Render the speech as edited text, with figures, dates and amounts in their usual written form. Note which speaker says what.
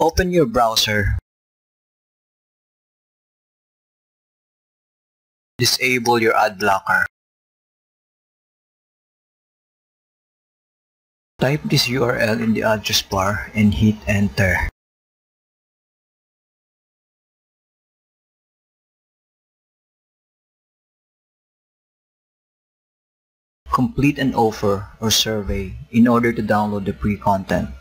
Speaker 1: Open your browser. Disable your ad blocker. Type this URL in the address bar and hit enter. Complete an offer or survey in order to download the free content.